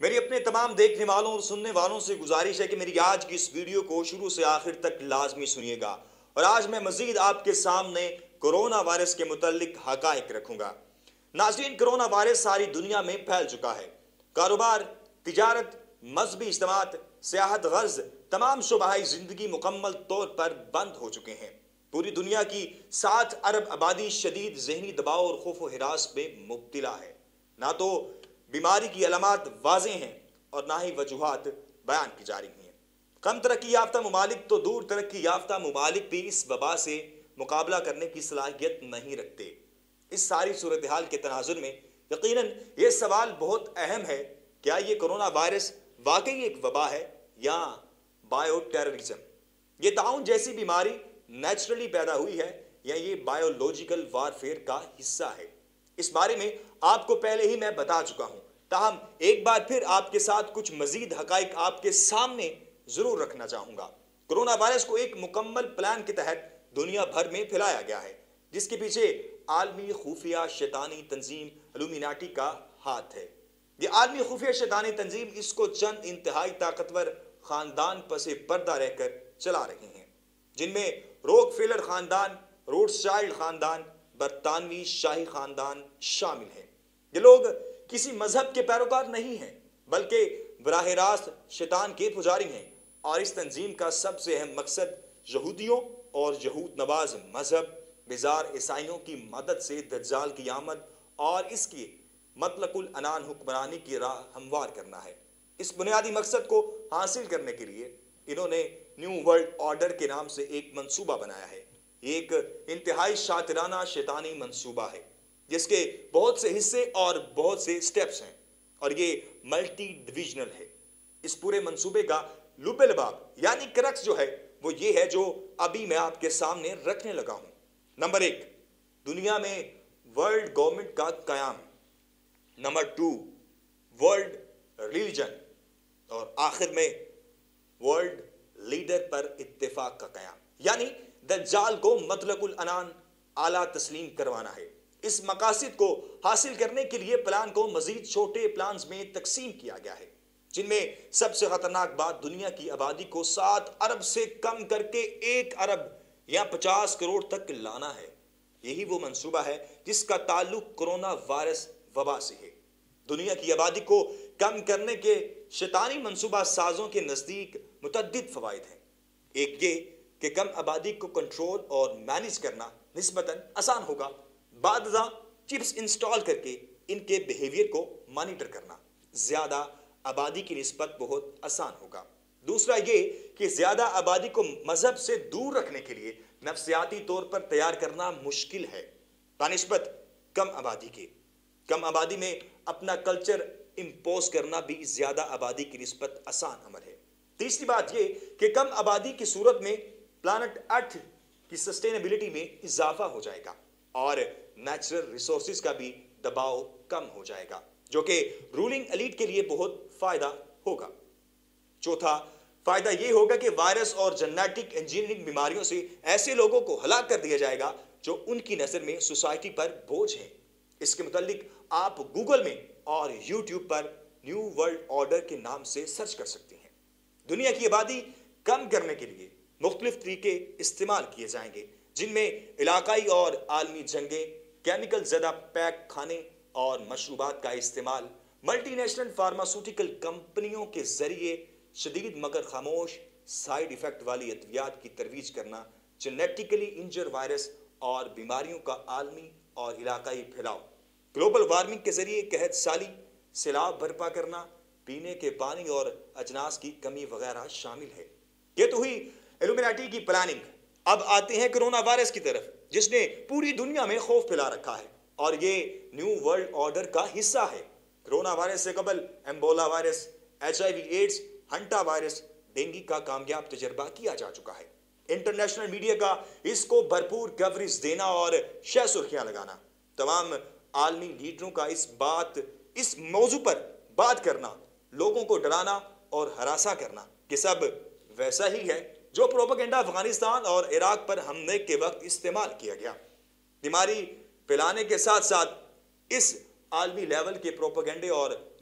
میری اپنے تمام دیکھنے والوں اور سننے والوں سے گزارش ہے کہ میری آج کی اس ویڈیو کو شروع سے آخر تک لازمی سنیے گا، اور آج میں مزید آپ کے سامنے کرونا وائرس کے متعلق حقائق رکھوں گا۔ ناظرین، کرونا وائرس ساری دنیا میں پھیل چکا ہے۔ کاروبار، تجارت، مذہبی اجتماعات، سیاحت غرض تمام شعبۂ زندگی مکمل طور پر بند ہو چکے ہیں۔ پوری دنیا کی 7 ارب آبادی شدید ذہنی دباؤ اور خوف و ہراس میں مبتلا ہے۔ نہ تو بیماری کی علامات واضح ہیں اور نہ ہی وجوہات بیان کی جا رہی ہیں۔ کم ترقی یافتہ ممالک تو دور، ترقی یافتہ ممالک بھی اس وبا سے مقابلہ کرنے کی صلاحیت نہیں رکھتے۔ اس ساری صورتحال کے تناظر میں یقیناً یہ سوال بہت اہم ہے، کیا یہ کرونا وائرس واقعی ایک وبا ہے یا بائیو ٹیررزم؟ یہ طاعون جیسی بیماری نیچرلی پیدا ہوئی ہے یا یہ بائیولوجیکل وارفیئر کا حصہ ہے؟ اس بارے میں آپ کو پہلے ہی میں بتا چکا ہوں، تاہم ایک بار پھر آپ کے ساتھ کچھ مزید حقائق آپ کے سامنے ضرور رکھنا چاہوں گا۔ کرونا وائرس کو ایک مکمل پلان کے تحت دنیا بھر میں پھیلایا گیا ہے، جس کے پیچھے عالمی خفیہ شیطانی تنظیم الومیناٹی کا ہاتھ ہے۔ یہ عالمی خفیہ شیطانی تنظیم اس کو چند انتہائی طاقتور خاندان پس پردہ رہ کر چلا رہے ہیں، جن میں روک فیلر خاندان، روڈسچائلڈ خاندان، برطانوی شاہی خاندان شامل ہیں۔ یہ لوگ کسی مذہب کے پیروکار نہیں ہیں، بلکہ براہ راست شیطان کے پجاری ہیں، اور اس تنظیم کا سب سے اہم مقصد یہودیوں اور یہود نواز مذہب بیزار عیسائیوں کی مدد سے دجال کی آمد اور اس کی مطلق العنان حکمرانی کی راہ ہموار کرنا ہے۔ اس بنیادی مقصد کو حاصل کرنے کے لیے انہوں نے نیو ورلڈ آرڈر کے نام سے ایک منصوبہ بنایا ہے۔ یہ ایک انتہائی شاطرانہ شیطانی منصوبہ ہے، جس کے بہت سے حصے اور بہت سے سٹیپس ہیں، اور یہ ملٹی ڈویژنل ہے۔ اس پورے منصوبے کا لب لباب یعنی کرکس جو ہے وہ یہ ہے جو ابھی میں آپ کے سامنے رکھنے لگا ہوں۔ نمبر 1، دنیا میں ورلڈ گورنمنٹ کا قیام۔ نمبر 2، ورلڈ ریلیجن، اور آخر میں ورلڈ لیڈر پر اتفاق کا قیام، یعنی دجال کو مطلق العنان اعلیٰ تسلیم کروانا ہے۔ اس مقاصد کو حاصل کرنے کے لیے پلان کو مزید چھوٹے پلانز میں تقسیم کیا گیا ہے، جن میں سب سے خطرناک بات دنیا کی آبادی کو 7 ارب سے کم کر کے 1 ارب یا 50 کروڑ تک لانا ہے۔ یہی وہ منصوبہ ہے جس کا تعلق کرونا وائرس وبا سے ہے۔ دنیا کی آبادی کو کم کرنے کے شیطانی منصوبہ سازوں کے نزدیک متعدد فوائد ہیں۔ ایک یہ کہ کم آبادی کو کنٹرول اور مینیج کرنا نسبتاً آسان ہوگا، بعد ازاں چپس انسٹال کر کے ان کے بیہیویئر کو مانیٹر کرنا زیادہ آبادی کی نسبت بہت آسان ہوگا۔ دوسرا یہ کہ زیادہ آبادی کو مذہب سے دور رکھنے کے لیے نفسیاتی طور پر تیار کرنا مشکل ہے بنسبت کم آبادی کے۔ کم آبادی میں اپنا کلچر امپوز کرنا بھی زیادہ آبادی کی نسبت آسان عمل ہے۔ تیسری بات یہ کہ کم آبادی کی صورت میں پلانٹ ارتھ کی سسٹینیبلٹی میں اضافہ ہو جائے گا اور نیچرل ریسورسز کا بھی دباؤ کم ہو جائے گا، جو کہ رولنگ ایلیٹ کے لیے بہت فائدہ ہوگا۔ چوتھا فائدہ یہ ہوگا کہ وائرس اور جینیٹک انجینئرنگ بیماریوں سے ایسے لوگوں کو ہلاک کر دیا جائے گا جو ان کی نظر میں سوسائٹی پر بوجھ ہیں۔ اس کے متعلق آپ گوگل میں اور یوٹیوب پر نیو ورلڈ آرڈر کے نام سے سرچ کر سکتے ہیں۔ دنیا کی آبادی کم کرنے کے لیے مختلف طریقے استعمال کیے جائیں گے، جن میں علاقائی اور عالمی جنگیں، کیمیکل زدہ پیک کھانے اور مشروبات کا استعمال، ملٹی نیشنل فارماسوٹیکل کمپنیوں کے ذریعے شدید مگر خاموش سائیڈ ایفیکٹ والی ادویات کی ترویج کرنا، جینیٹیکلی انجر وائرس اور بیماریوں کا عالمی اور علاقائی پھیلاؤ، گلوبل وارمنگ کے ذریعے قحط سالی، سیلاب برپا کرنا، پینے کے پانی اور اجناس کی کمی وغیرہ شامل ہے۔ یہ تو ہوئی ایلومیناٹی کی پلاننگ۔ اب آتے ہیں کرونا وائرس کی طرف، جس نے پوری دنیا میں خوف پھیلا رکھا ہے اور یہ نیو ورلڈ آرڈر کا حصہ ہے۔ کرونا وائرس سے قبل Ebola virus, HIV AIDS, hantavirus, dengue کا کامیاب تجربہ کیا جا چکا ہے۔ انٹرنیشنل میڈیا کا اس کو بھرپور کوریج دینا اور شہ سرخیاں لگانا، تمام عالمی لیڈروں کا اس موضوع پر بات کرنا، لوگوں کو ڈرانا اور ہراساں کرنا کہ سب ویسا ہی ہے جو پروپیگنڈا افغانستان اور عراق پر حملے کے وقت استعمال کیا گیا۔ بیماری پھیلانے کے ساتھ ساتھ اس عالمی لیول کے پروپیگنڈے اور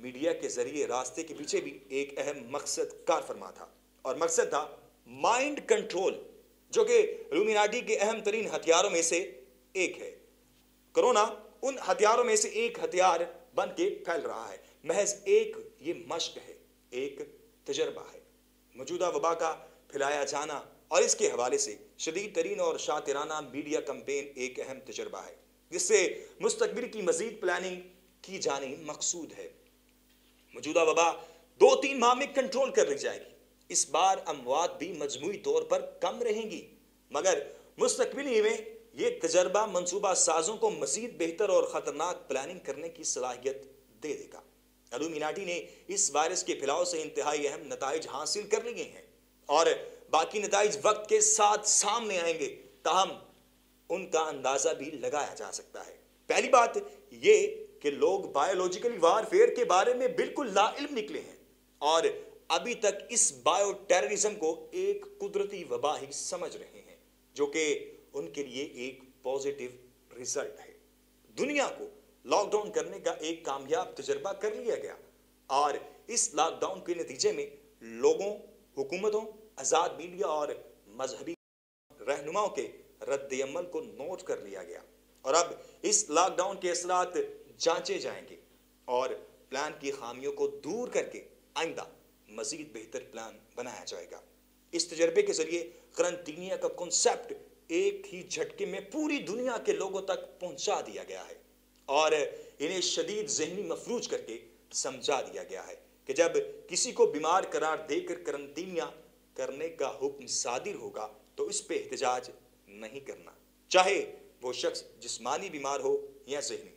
میڈیا کے ذریعے راستے کے پیچھے بھی ایک اہم مقصد کار فرما تھا، اور مقصد تھا مائنڈ کنٹرول، جو کہ الومیناٹی کے اہم ترین ہتھیاروں میں سے ایک ہے۔ کرونا ان ہتھیاروں میں سے ایک ہتھیار بن کے پھیل رہا ہے۔ محض ایک یہ مشق ہے، ایک تجربہ ہے۔ موجودہ وبا کا پھیلایا جانا اور اس کے حوالے سے شدید ترین اور شاطرانہ میڈیا کمپین ایک اہم تجربہ ہے، جس سے مستقبل کی مزید پلاننگ کی جانی مقصود ہے۔ موجودہ وبا 2-3 ماہ میں کنٹرول کر لی جائے گی۔ اس بار اموات بھی مجموعی طور پر کم رہیں گی، مگر مستقبل میں یہ تجربہ منصوبہ سازوں کو مزید بہتر اور خطرناک پلاننگ کرنے کی صلاحیت دے دے گا۔ الومیناٹی نے اس وائرس کے پھیلاؤ سے انتہائی اہم نتائج حاصل کر لیے ہیں، اور باقی نتائج وقت کے ساتھ سامنے آئیں گے، تاہم ان کا اندازہ بھی لگایا جا سکتا ہے۔ پہلی بات یہ کہ لوگ بایولوجیکل وارفیئر کے بارے میں بالکل لا علم نکلے ہیں، اور ابھی تک اس بایو ٹیررزم کو ایک قدرتی وبا ہی سمجھ رہے ہیں، جو کہ ان کے لیے ایک پازیٹیو ریزلٹ ہے۔ دنیا کو لاک ڈاؤن کرنے کا ایک کامیاب تجربہ کر لیا گیا، اور اس لاک ڈاؤن کے نتیجے میں لوگوں، حکومتوں، آزاد میڈیا اور مذہبی رہنماؤں کے رد عمل کو نوٹ کر لیا گیا، اور اب اس لاک ڈاؤن کے اثرات جانچے جائیں گے اور پلان کی خامیوں کو دور کر کے آئندہ مزید بہتر پلان بنایا جائے گا۔ اس تجربے کے ذریعے قرنطینیہ کا کنسیپٹ ایک ہی جھٹکے میں پوری دنیا کے لوگوں تک پہنچا دیا گیا ہے، اور انہیں شدید ذہنی مفلوج کر کے سمجھا دیا گیا ہے کہ جب کسی کو بیمار قرار دے کر قرنطینیہ کرنے کا حکم صادر ہوگا تو اس پہ احتجاج نہیں کرنا، چاہے وہ شخص جسمانی بیمار ہو یا ذہنی۔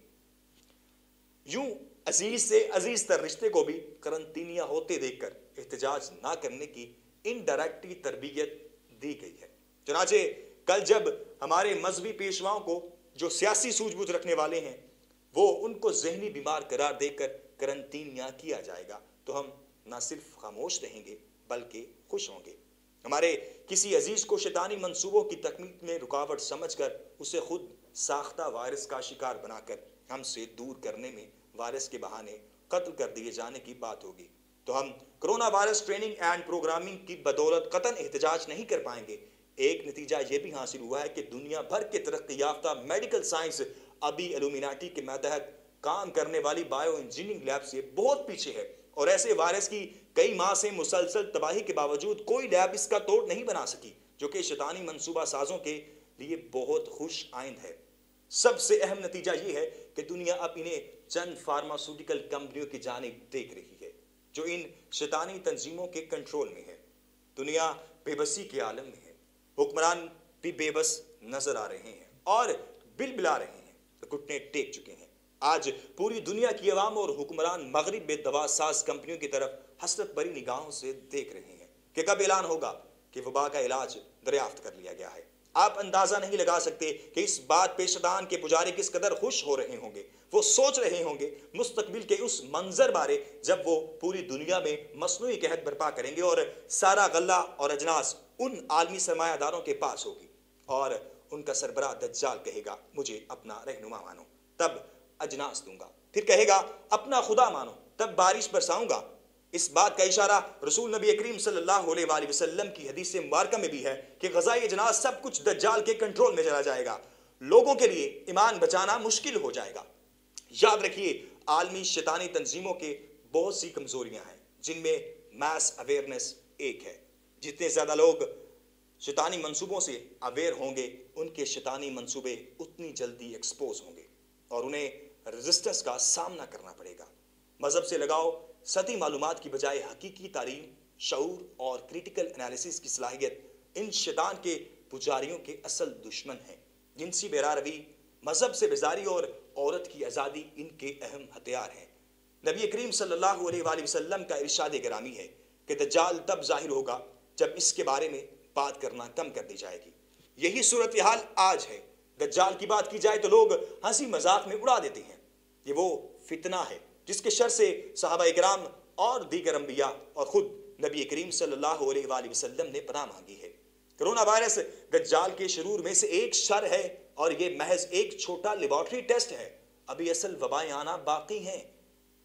یوں عزیز سے عزیز تر رشتے کو بھی قرنطینیہ ہوتے دیکھ کر احتجاج نہ کرنے کی انڈائریکٹلی تربیت دی گئی ہے۔ چنانچہ کل جب ہمارے مذہبی پیشواؤں کو، جو سیاسی سوجھ بوجھ رکھنے والے ہیں، وہ ان کو ذہنی بیمار قرار دے کر قرنطینیہ کیا جائے گا تو ہم نہ صرف خاموش رہیں گے بلکہ خوش ہوں گے۔ ہمارے کسی عزیز کو شیطانی منصوبوں کی تکمیل میں رکاوٹ سمجھ کر اسے خود ساختہ وائرس کا شکار بنا کر ہم سے دور کرنے میں وائرس کے بہانے قتل کر دیے جانے کی بات ہوگی تو ہم corona virus training and programming کی بدولت قطعاً احتجاج نہیں کر پائیں گے۔ ایک نتیجہ یہ بھی حاصل ہوا ہے کہ دنیا بھر کے ترقی یافتہ میڈیکل سائنس ابھی الومیناٹی کے ماتحت کام کرنے والی بایو انجینئرنگ لیب سے بہت پیچھے ہے، اور ایسے وائرس کی کئی ماہ سے مسلسل تباہی کے باوجود کوئی لیب اس کا توڑ نہیں بنا سکی، جو کہ شیطانی منصوبہ سازوں کے لیے بہت خوش آئند ہے۔ سب سے اہم نتیجہ یہ ہے کہ دنیا اب انہیں چند فارماسیوٹیکل کمپنیوں کی جانب دیکھ رہی ہے جو ان شیطانی تنظیموں کے کنٹرول میں ہے۔ دنیا بے بسی کے عالم میں ہے، حکمران بھی بے بس نظر آ رہے ہیں اور بل بلا رہے ہیں، گھٹنے ٹیک چکے ہیں۔ آج پوری دنیا کی عوام اور حکمران مغرب میں دوا ساز کمپنیوں کی طرف حسرت بھری نگاہوں سے دیکھ رہے ہیں کہ کب اعلان ہوگا کہ وبا کا علاج دریافت کر لیا گیا ہے۔ آپ اندازہ نہیں لگا سکتے کہ اس بات پہ شیطان کے پجاری کس قدر خوش ہو رہے ہوں گے۔ وہ سوچ رہے ہوں گے مستقبل کے اس منظر بارے جب وہ پوری دنیا میں مصنوعی قحط برپا کریں گے اور سارا غلہ اور اجناس ان عالمی سرمایہ داروں کے پاس ہوگی، اور ان کا سربراہ دجال کہے گا مجھے اپنا رہنما مانو، تب اجناس دوں گا، پھر کہے گا اپنا خدا مانو، تب بارش برساؤں گا۔ اس بات کا اشارہ رسول نبی کریم صلی اللہ علیہ وآلہ وسلم کی حدیث مبارکہ میں بھی ہے کہ غذائی اجناس سب کچھ دجال کے کنٹرول میں چلا جائے گا، لوگوں کے لیے ایمان بچانا مشکل ہو جائے گا۔ یاد رکھیے، عالمی شیطانی تنظیموں کے بہت سی کمزوریاں ہیں، جن میں میس اویئرنس ایک ہے۔ جتنے زیادہ لوگ شیطانی منصوبوں سے اویئر ہوں گے، ان کے شیطانی منصوبے اتنی جلدی ایکسپوز ہوں گے اور انہیں ریزسٹنس کا سامنا کرنا پڑے گا۔ مذہب سے لگاؤ سطحی معلومات کی بجائے حقیقی تعلیم، شعور اور کریٹیکل انالیسس کی صلاحیت ان شیطان کے پجاریوں کے اصل دشمن ہیں۔ جنسی بیرا روی، مذہب سے بیزاری اور عورت کی آزادی ان کے اہم ہتھیار ہیں۔ نبی کریم صلی اللہ علیہ وآلہ وسلم کا ارشاد گرامی ہے کہ دجال تب ظاہر ہوگا جب اس کے بارے میں بات کرنا کم کر دی جائے گی۔ یہی صورتحال آج ہے۔ دجال کی بات کی جائے تو لوگ ہنسی مذاق میں اڑا دیتے ہیں۔ یہ وہ فتنہ ہے جس کے شر سے صحابہ کرام اور دیگر انبیاء اور خود نبی کریم صلی اللہ علیہ وآلہ وسلم نے پناہ مانگی ہے۔ کرونا وائرس دجال کے شرور میں سے ایک شر ہے، اور یہ محض ایک چھوٹا لیبارٹری ٹیسٹ ہے۔ ابھی اصل وبائیں آنا باقی ہیں۔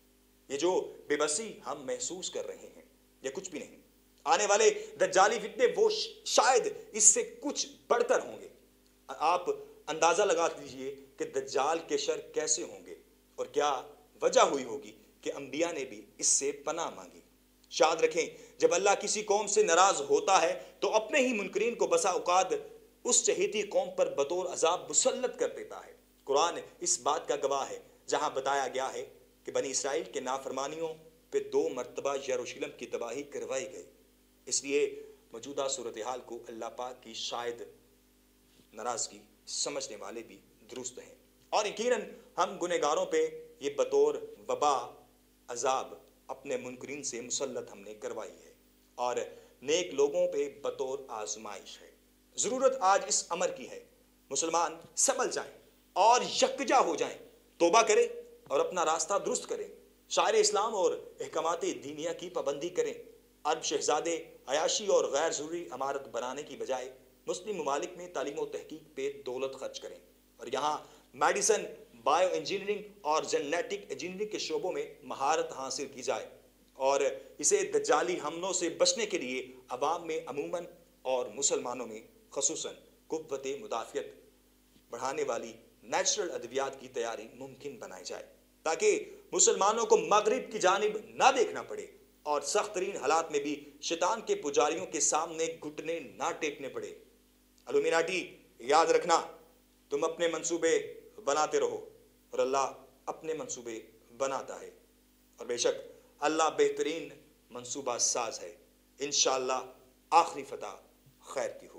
یہ جو بے بسی ہم محسوس کر رہے ہیں یہ کچھ بھی نہیں. آنے والے دجالی فتنے وہ شاید اس سے کچھ بڑھ کر ہوں گے. آپ اندازہ لگا لیجئے کہ دجال کے شر کیسے ہوں گے اور کیا وجہ ہوئی ہوگی کہ انبیاء نے بھی اس سے پناہ مانگی. یاد رکھیں جب اللہ کسی قوم سے ناراض ہوتا ہے تو اپنے ہی منکرین کو بسا اوقات اس چہیتی قوم پر بطور عذاب مسلط کر دیتا ہے. قرآن اس بات کا گواہ ہے جہاں بتایا گیا ہے کہ بنی اسرائیل کے نافرمانیوں پہ 2 مرتبہ یروشلم کی تباہی کروائی گئی. اس لیے موجودہ صورتحال کو اللہ پاک کی شاید ناراضگی سمجھنے والے بھی درست ہیں. اور یقیناً ہم گنہگاروں پہ یہ بطور وبا عذاب اپنے منکرین سے مسلط ہم نے کروائی ہے اور نیک لوگوں پہ بطور آزمائش ہے. ضرورت آج اس امر کی ہے مسلمان سنبھل جائیں اور یکجا ہو جائیں, توبہ کریں اور اپنا راستہ درست کریں, شاعر اسلام اور احکامات دینیہ کی پابندی کریں. عرب شہزادے عیاشی اور غیر ضروری عمارت بنانے کی بجائے مسلم ممالک میں تعلیم و تحقیق پہ دولت خرچ کریں اور یہاں میڈیسن, بائیو انجینئرنگ اور جینیٹک انجینئرنگ کے شعبوں میں مہارت حاصل کی جائے اور اسے دجالی حملوں سے بچنے کے لیے عوام میں عموماً اور مسلمانوں میں خصوصاً قوت مدافعت بڑھانے والی نیچرل ادویات کی تیاری ممکن بنائی جائے تاکہ مسلمانوں کو مغرب کی جانب نہ دیکھنا پڑے اور سخت ترین حالات میں بھی شیطان کے پجاریوں کے سامنے گھٹنے نہ ٹیکنے پڑے. الومیناٹی یاد رکھنا تم اپنے منصوبے بناتے رہو اور اللہ اپنے منصوبے بناتا ہے اور بے شک اللہ بہترین منصوبہ ساز ہے. انشاءاللہ آخری فتح خیر کی ہو.